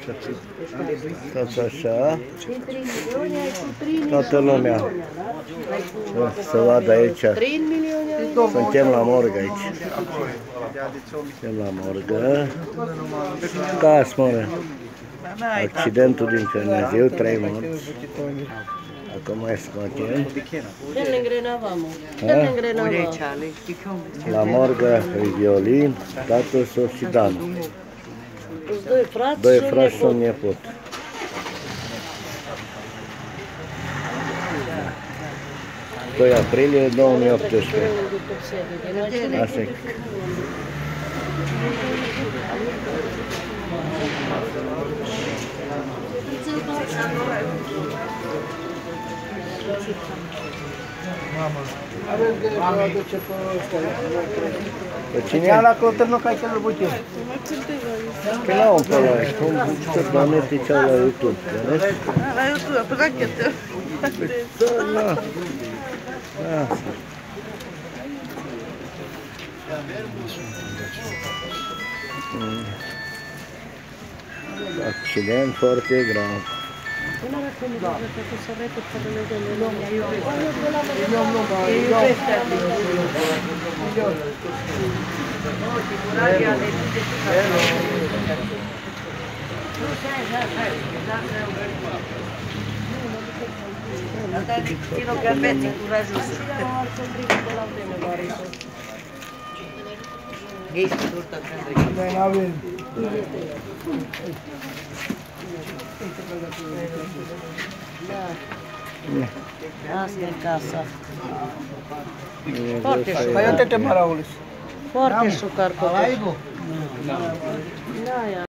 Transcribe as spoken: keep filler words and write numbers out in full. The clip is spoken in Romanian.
Tot așa. Toată lumea să vadă aici. Suntem la morgă aici. Suntem la morgă. Da, smoră. Accidentul din Cernezeu, trei morți. Acum mai scoatem. La morgă e Violin, tatăl său și Dana. Doi frați și un nepot. doi aprilie două mii optsprezece. Așa e. Pe cine? Ia la clătărnă ca să-l butiu. Că la un pe ăla, cum să doamnete cea la YouTube, vedeți? La YouTube, pe rachetă. Da, da. Accident foarte grav. Până la cum da, că să vede că Dumnezeu ne iubește. Ne iubește. Tino Galbetti, corajoso. Ești turtă când asta e casa. Foarte șucar. Foarte șucar.